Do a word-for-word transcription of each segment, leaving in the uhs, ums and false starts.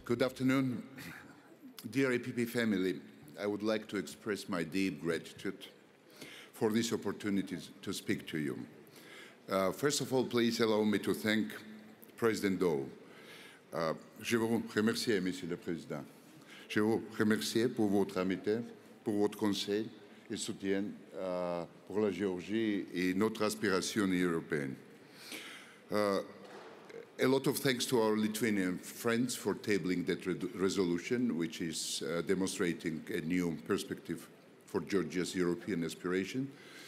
Good afternoon. Dear A P P family, I would like to express my deep gratitude for this opportunity to speak to you. Uh, first of all, please allow me to thank President Doe. Uh, je vous remercie, Monsieur le Président. Je vous remercie pour votre amitié, pour votre conseil et soutien uh, pour la Géorgie et notre aspiration européenne. Uh, A lot of thanks to our Lithuanian friends for tabling that re resolution, which is uh, demonstrating a new perspective for Georgia's European aspiration.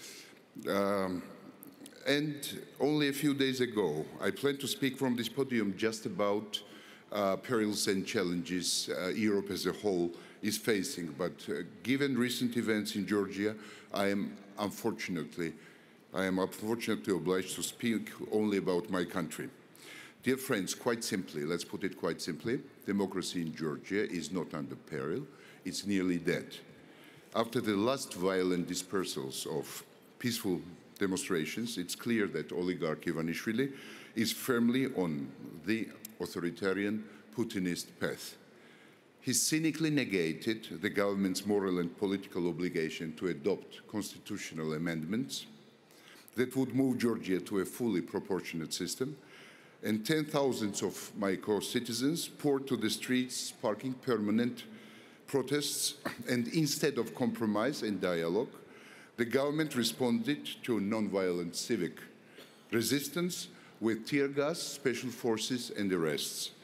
Um, and only a few days ago, I planned to speak from this podium just about uh, perils and challenges uh, Europe as a whole is facing. But uh, given recent events in Georgia, I am unfortunately, I am unfortunately obliged to speak only about my country. Dear friends, quite simply, let's put it quite simply, democracy in Georgia is not under peril, it's nearly dead. After the last violent dispersals of peaceful demonstrations, it's clear that oligarch Ivanishvili is firmly on the authoritarian Putinist path. He cynically negated the government's moral and political obligation to adopt constitutional amendments that would move Georgia to a fully proportionate system, and ten thousands of my co-citizens poured to the streets, sparking permanent protests. And instead of compromise and dialogue, the government responded to non-violent civic resistance with tear gas, special forces, and arrests.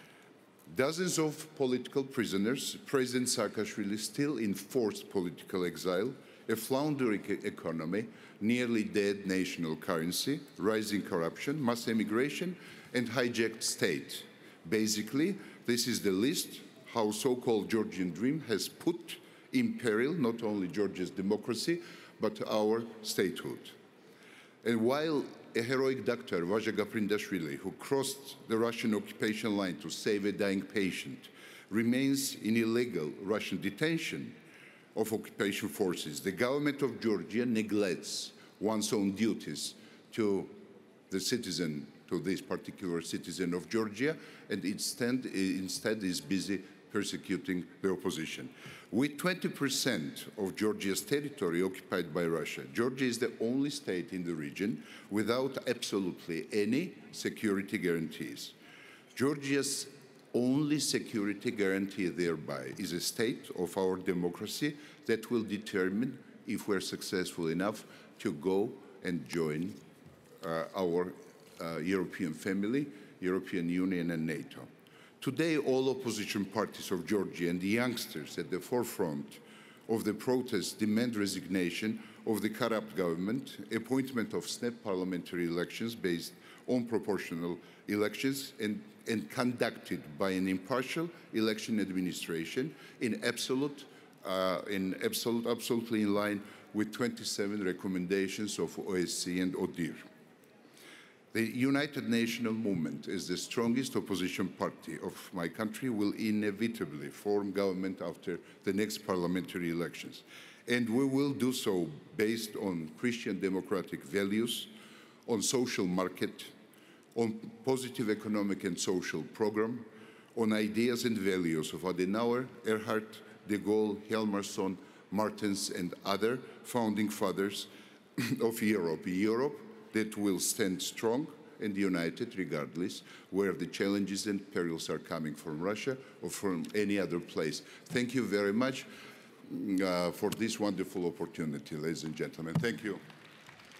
Dozens of political prisoners, President Saakashvili still in forced political exile, a floundering economy, nearly dead national currency, rising corruption, mass emigration, and hijacked state. Basically, this is the list how so-called Georgian dream has put in peril not only Georgia's democracy, but our statehood. And while a heroic doctor, Vashadze, who crossed the Russian occupation line to save a dying patient, remains in illegal Russian detention of occupation forces, the government of Georgia neglects one's own duties to the citizen, to this particular citizen of Georgia, and instead, instead is busy persecuting the opposition. With twenty percent of Georgia's territory occupied by Russia, Georgia is the only state in the region without absolutely any security guarantees. Georgia's only security guarantee thereby is a state of our democracy that will determine if we're successful enough to go and join uh, our uh, European family, European Union and NATO. Today, all opposition parties of Georgia and the youngsters at the forefront of the protests demand resignation of the corrupt government, appointment of snap parliamentary elections based on proportional elections and, and conducted by an impartial election administration in absolute, uh, in absolute, absolutely in line with twenty-seven recommendations of O S C and O D I R. The United National Movement, as the strongest opposition party of my country, will inevitably form government after the next parliamentary elections. And we will do so based on Christian democratic values, on social market, on positive economic and social program, on ideas and values of Adenauer, Erhard, de Gaulle, Hjalmarsson, Martens, and other founding fathers of Europe. Europe that will stand strong and united regardless where the challenges and perils are coming from Russia or from any other place. Thank you very much uh, for this wonderful opportunity, ladies and gentlemen. Thank you.